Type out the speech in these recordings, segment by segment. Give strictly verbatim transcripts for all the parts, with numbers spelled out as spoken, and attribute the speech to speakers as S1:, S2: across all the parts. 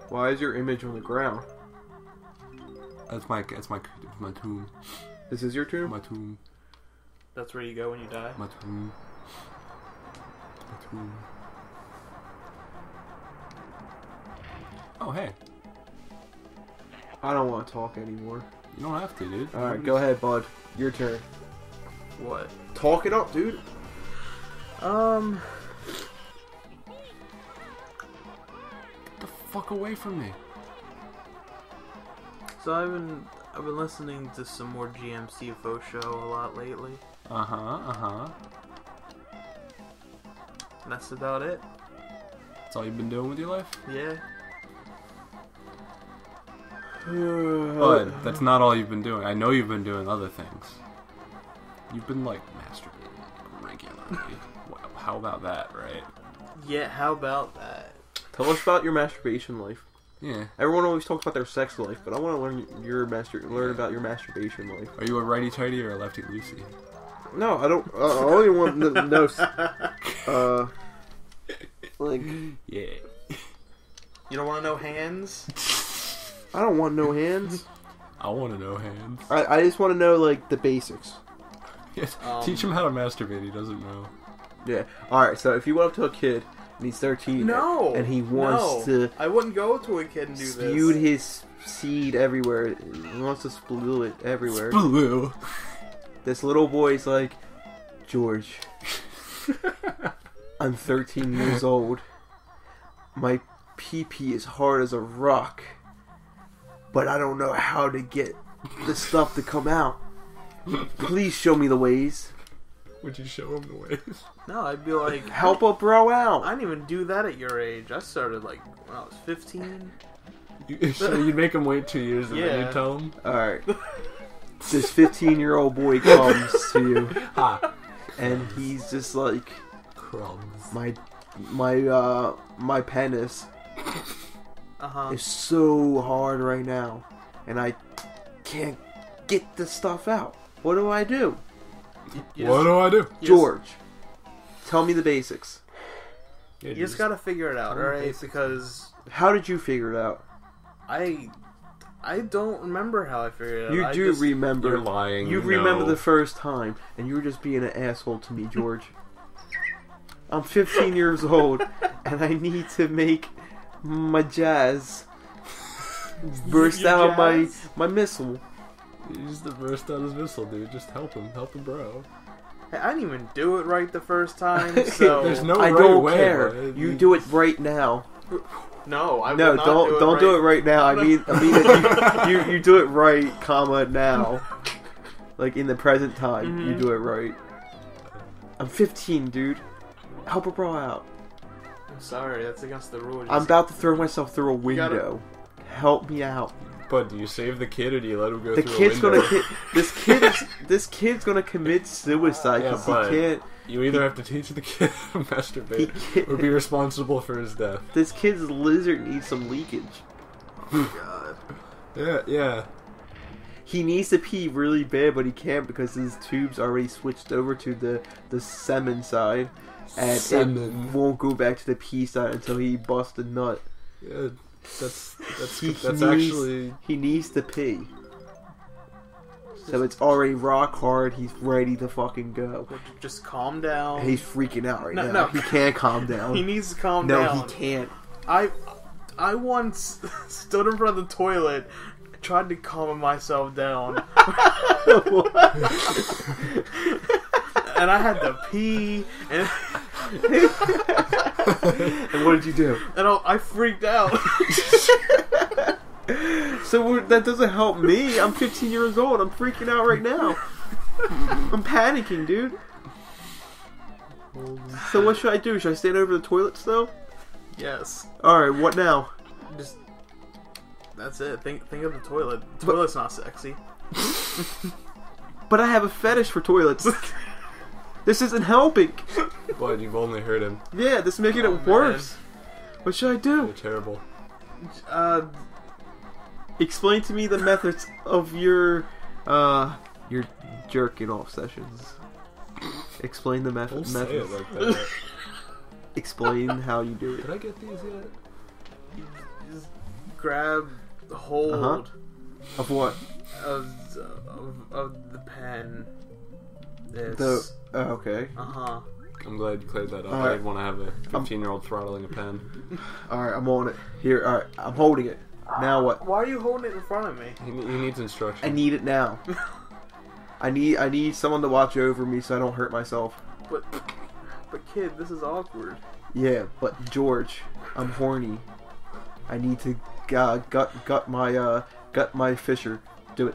S1: Why is your image on the ground?
S2: That's my that's my my tomb.
S1: This is your tomb?
S2: My tomb.
S3: That's where you go when you die?
S2: My tomb. My tomb. Oh, hey.
S1: I don't want to talk anymore.
S2: You don't have to, dude.
S1: Alright, go ahead, bud. Your turn.
S3: What?
S1: Talk it up, dude.
S3: Um...
S2: Get the fuck away from me.
S3: So I've been I've been listening to some more G M C F O show a lot lately.
S2: Uh huh. Uh huh.
S3: And that's about it.
S2: That's all you've been doing with your life?
S3: Yeah.
S2: But that's not all you've been doing. I know you've been doing other things. You've been like masturbating regularly. Wow, how about that, right?
S3: Yeah. How about that?
S1: Tell us about your masturbation life.
S2: Yeah.
S1: Everyone always talks about their sex life, but I want to learn your master learn about your masturbation life.
S2: Are you a righty tighty or a lefty loosey?
S1: No, I don't. Uh, I only want to know. Uh, like,
S2: Yeah.
S3: You don't want to know hands?
S1: I don't want no hands.
S2: I want to know hands.
S1: I I just want to know like the basics.
S2: Yes.
S3: Um,
S2: Teach him how to masturbate. He doesn't know.
S1: Yeah. All right. So if you went up to a kid and he's thirteen,
S3: No.
S1: and he wants
S3: no.
S1: to
S3: I wouldn't go to a kid and do
S1: spew
S3: this.
S1: his seed everywhere, he wants to spew it everywhere.
S2: Blue.
S1: This little boy's like, George, I'm thirteen years old. My pee-pee is hard as a rock, but I don't know how to get the stuff to come out. Please show me the ways.
S2: Would you show him the ways?
S3: No, I'd be like,
S1: Help a bro out.
S3: I didn't even do that at your age. I started like when I was fifteen.
S2: You, so you'd make him wait two years and then
S3: Yeah.
S2: you'd tell him?
S1: Alright. This fifteen-year-old boy comes to you,
S2: Ha!
S1: and he's just like,
S2: Crumbs.
S1: my, my, uh, my penis
S3: Uh huh.
S1: is so hard right now, and I can't get the stuff out. What do I do?
S3: You
S2: What
S3: just,
S2: do I do?
S3: you just-
S1: George, tell me the basics.
S2: Yeah,
S3: You just gotta figure it out,
S2: tell me
S3: alright?
S2: basics.
S3: Because
S1: How did you figure it out?
S3: I, I don't remember how I figured it out.
S1: You
S3: I
S1: do
S3: just,
S1: remember.
S2: You're lying.
S1: You
S2: no.
S1: remember the first time, and you were just being an asshole to me, George. I'm fifteen years old, and I need to make my jazz burst
S3: Your
S1: out my
S3: jazz?
S1: my missile.
S2: He's the burst out his missile, dude. Just help him. Help him, bro.
S3: Hey, I didn't even do it right the first time, so
S2: There's no
S1: I
S2: right
S1: don't
S2: way,
S1: care.
S2: bro.
S1: You do it right now.
S3: no, I
S1: no,
S3: will not
S1: don't
S3: do it
S1: don't
S3: right.
S1: do it right now. I mean, I mean, that you, you you do it right, comma now. Like in the present time, you
S3: Mhm.
S1: do it right. I'm fifteen, dude. Help a bro out.
S3: I'm sorry, that's against the rules.
S1: I'm about to throw myself through a
S3: gotta-
S1: window. Help me out.
S2: But do you save the kid or do you let him go
S1: The
S2: through
S1: kid's
S2: a window?
S1: gonna ki- this kid is this kid's gonna commit suicide
S2: Yeah,
S1: because
S2: but-
S1: he can't.
S2: You either have to teach the kid to
S1: He
S2: masturbate
S1: can't.
S2: or be responsible for his death.
S1: This kid's lizard needs some leakage.
S3: God.
S2: Yeah, yeah.
S1: He needs to pee really bad, but he can't because his tube's already switched over to the the semen side, and
S2: Semen.
S1: it won't go back to the pee side until he busts a nut.
S2: Yeah, that's that's
S1: He
S2: that's
S1: needs-
S2: actually
S1: He needs to pee. So it's already rock hard. He's ready to fucking go.
S3: Just calm down.
S1: He's freaking out right
S3: No,
S1: now.
S3: no.
S1: He can't calm down.
S3: He needs to calm
S1: no,
S3: down.
S1: he can't.
S3: I, I once stood in front of the toilet, tried to calm myself down, and I had to pee, and
S1: And what did you do?
S3: and I, I freaked out.
S1: So we're- that doesn't help me. I'm fifteen years old. I'm freaking out right now. I'm panicking, dude. So what should I do? Should I stand over the toilet still?
S3: Yes,
S1: Alright, what now?
S3: just that's it. Think think of the toilet. The toilet's not sexy.
S1: But I have a fetish for toilets. This isn't helping.
S2: but you've only hurt him.
S1: Yeah, this is making
S3: Oh,
S1: it worse. What should I
S2: You're
S1: do?
S2: terrible.
S3: Uh,
S1: Explain to me the methods of your, uh, your jerking off sessions. Explain the method.
S2: Don't say it
S1: methods.
S2: like that.
S1: Explain how you do it.
S2: Did I get these yet?
S3: just grab hold
S1: Uh-huh. Of what?
S3: of, of of the pen. This.
S1: The oh, okay.
S3: Uh huh.
S2: I'm glad you cleared that up.
S1: Alright.
S2: I want to have a fifteen-year-old throttling a pen.
S1: All right, I'm on it. Here, all right, I'm holding it. Now what?
S3: Why are you holding it in front of me?
S2: He, he needs instruction.
S1: I need it now. I need I need someone to watch over me so I don't hurt myself.
S3: But, but kid, this is awkward.
S1: Yeah, but George, I'm horny. I need to uh, gut gut my uh gut my Fisher. Do it.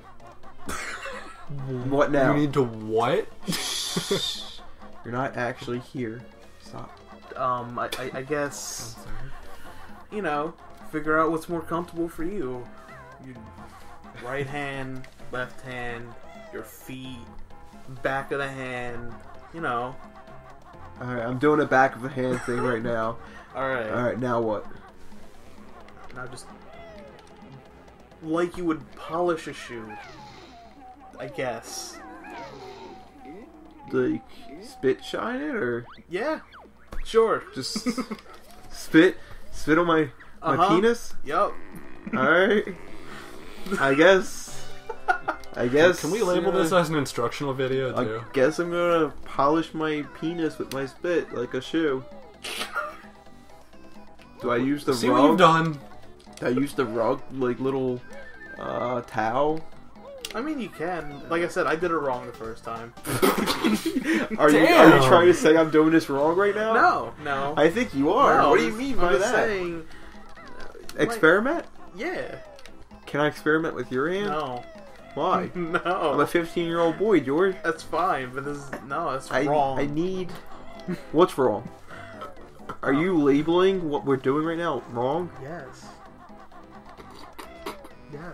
S1: What now?
S2: You need to what?
S1: You're not actually here. Stop.
S3: Um, I, I, I guess, you know, figure out what's more comfortable for you. Your right hand, left hand, your feet, back of the hand, you know.
S1: Alright, I'm doing a back of the hand thing right now.
S3: Alright.
S1: Alright, now what?
S3: Now just like you would polish a shoe, I guess.
S1: Like, spit shine it, or
S3: Yeah, sure.
S1: just spit? Spit on my, my
S3: Uh-huh.
S1: penis?
S3: Yup.
S1: Alright. I guess. I guess.
S2: Can we label
S1: uh,
S2: this as an instructional video
S1: I
S2: too?
S1: guess I'm gonna polish my penis with my spit like a shoe. Do I use the
S2: See
S1: rug?
S2: what you've done.
S1: Do I use the rug, like little uh, towel?
S3: I mean, you can. Like I said, I did it wrong the first time.
S1: Are you are you trying to say I'm doing this wrong right now?
S3: No, no.
S1: I think you are.
S3: No,
S1: What do you mean
S3: I'm
S1: by
S3: just
S1: that?
S3: Saying,
S1: Experiment?
S3: yeah.
S1: Can I experiment with your hand?
S3: No.
S1: Why? I'm
S3: No.
S1: a fifteen year old boy, George.
S3: That's fine, but this is no. That's
S1: I
S3: wrong.
S1: I need. What's wrong? Are you labeling what we're doing right now wrong?
S3: Yes. Yes.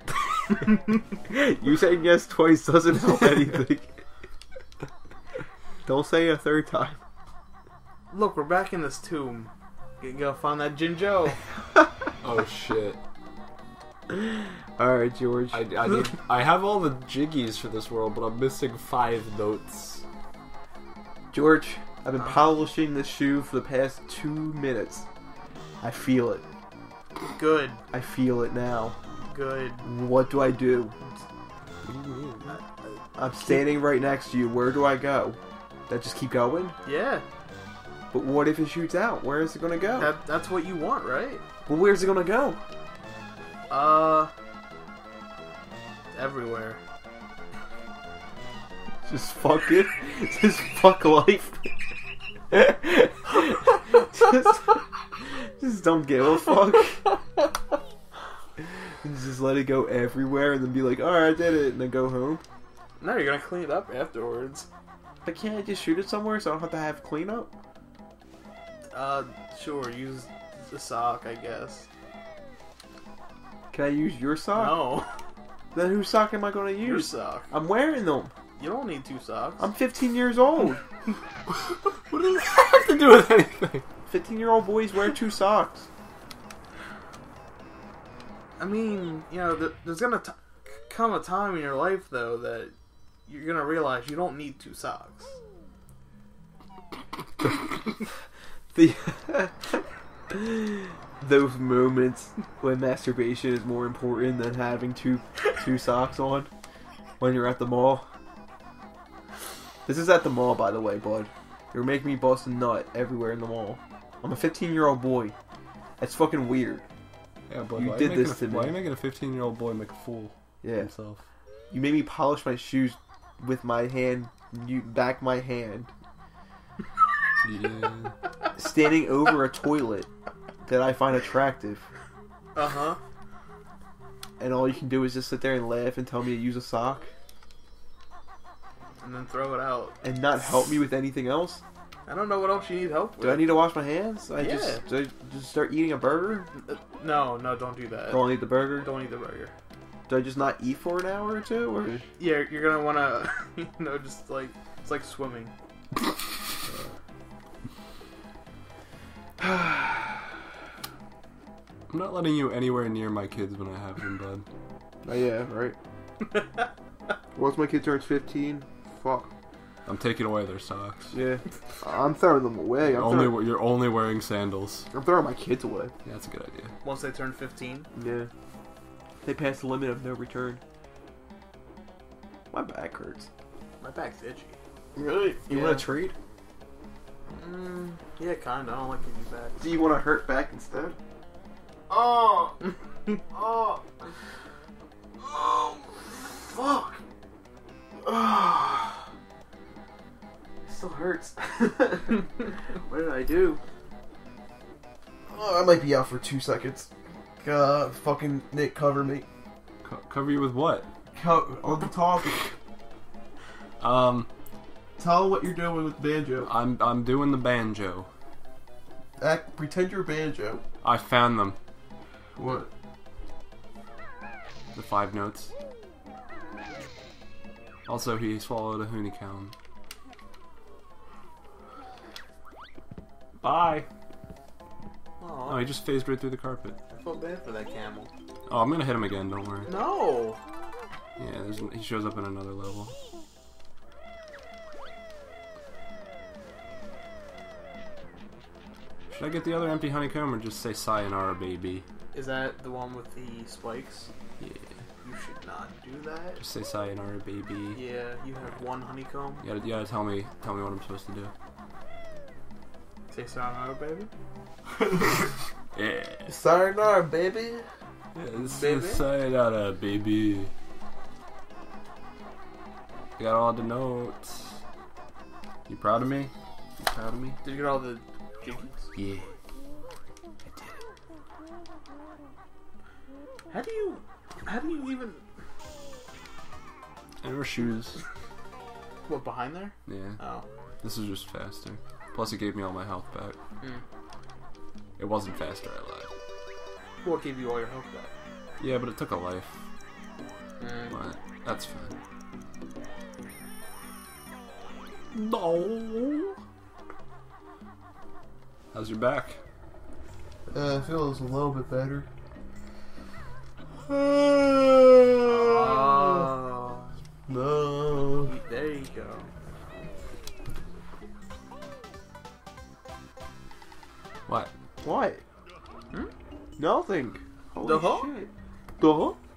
S1: You saying yes twice doesn't help anything. Don't say a third time.
S3: Look, we're back in this tomb. You gotta find that Jinjo.
S2: Oh shit!
S1: Alright, George.
S2: I, I need. I have all the jiggies for this world, but I'm missing five notes.
S1: George, I've been polishing this shoe for the past two minutes. I feel it.
S3: Good.
S1: I feel it now.
S3: Good.
S1: What do I do?
S2: What do you mean?
S1: I'm standing right next to you. Where do I go? Did I just keep going?
S3: Yeah.
S1: But what if it shoots out? Where is it gonna go?
S3: That that's what you want, right?
S1: Well, where's it gonna go?
S3: Uh. Everywhere.
S1: Just fuck it. Just fuck life. just, just don't give a fuck. And just let it go everywhere and then be like, alright, I did it, and then go home.
S3: No, you're gonna clean it up afterwards.
S1: But can't I just shoot it somewhere so I don't have to have cleanup?
S3: Uh, sure. Use the sock, I guess.
S1: Can I use your sock?
S3: No.
S1: Then whose sock am I gonna
S3: Your
S1: use?
S3: sock.
S1: I'm wearing them.
S3: You don't need two socks.
S1: I'm fifteen years old.
S2: What does that have to do with anything?
S1: fifteen year old boys wear two socks.
S3: I mean, you know, th- there's gonna t- come a time in your life, though, that you're gonna realize you don't need two socks.
S1: The those moments when masturbation is more important than having two two socks on when you're at the mall. This is at the mall, by the way, bud. You're making me bust a nut everywhere in the mall. I'm a fifteen year old boy. That's fucking weird.
S2: Yeah, but
S1: You
S2: why
S1: did
S2: are you
S1: this
S2: making
S1: to
S2: a, Why
S1: me.
S2: are you making a fifteen-year-old boy make a fool of
S1: Yeah.
S2: himself?
S1: You made me polish my shoes with my hand, you back my hand,
S2: Yeah.
S1: standing over a toilet that I find attractive.
S3: Uh huh.
S1: And all you can do is just sit there and laugh and tell me to use a sock
S3: And then throw it out.
S1: and not help me with anything else.
S3: I don't know what else you need help with.
S1: Do I need to wash my hands? I
S3: Yeah.
S1: just do I just start eating a burger?
S3: Uh, No, no, don't do that.
S1: Don't eat the burger?
S3: Don't eat the burger.
S1: Do I just not eat for an hour or two? Or
S3: Yeah, you're gonna wanna, you know, just like it's like swimming.
S2: I'm not letting you anywhere near my kids when I have them, bud.
S1: oh yeah, right. Once my kid turns fifteen, fuck.
S2: I'm taking away their socks.
S1: Yeah. I'm throwing them away. I'm
S2: Only
S1: throwing,
S2: you're only wearing sandals.
S1: I'm throwing my kids away.
S2: Yeah, that's a good idea.
S3: Once they turn fifteen.
S1: Yeah. They passed the limit of no return. My back hurts.
S3: My back's itchy.
S1: Really? You
S3: Yeah.
S1: want to trade?
S3: Mm, yeah, kinda. I don't like giving back.
S1: Do you want to hurt back instead? Oh! Oh! Oh! Fuck! Oh! It still hurts. What did I do? Oh, I might be out for two seconds. Uh, fucking Nick, cover me.
S2: Co- cover you with what?
S1: Co- on the talking.
S2: Um,
S1: Tell what you're doing with banjo.
S2: I'm I'm doing the banjo.
S1: Act, pretend you're banjo.
S2: I found them.
S1: What?
S2: The five notes. Also, he swallowed a honeycomb. Bye.
S3: Oh,
S2: Oh, he just phased right through the carpet.
S3: I felt bad for that camel.
S2: Oh, I'm gonna hit him again. Don't worry.
S3: No.
S2: Yeah, there's, he shows up in another level. Should I get the other empty honeycomb or just say sayonara, baby?
S3: Is that the one with the spikes?
S2: Yeah.
S3: You should not do that.
S2: Just say sayonara, baby.
S3: Yeah, you have one honeycomb.
S2: You gotta, you gotta tell me, tell me what I'm supposed to do.
S3: Say sayonara, baby.
S2: Yeah.
S1: Sayonara, baby.
S2: Yeah, this
S3: Baby?
S2: is sayonara, baby. I got all the notes. You proud of me? You proud of me?
S3: Did you get all the jinkies?
S2: Yeah.
S3: How do you... How do you even...
S2: And her shoes.
S3: What, behind there?
S2: Yeah.
S3: Oh.
S2: This is just faster. Plus, it gave me all my health back.
S3: Hmm.
S2: It wasn't faster, I lied.
S3: What gave you all your health back?
S2: Yeah, but it took a life.
S3: Mm.
S2: But that's fine. No. How's your back?
S1: Uh, it feels a little bit better.
S3: Oh.
S1: No.
S3: There you go.
S2: What?
S1: What?
S3: Hmm?
S1: Nothing. Holy
S3: The huh?
S1: shit. The huh?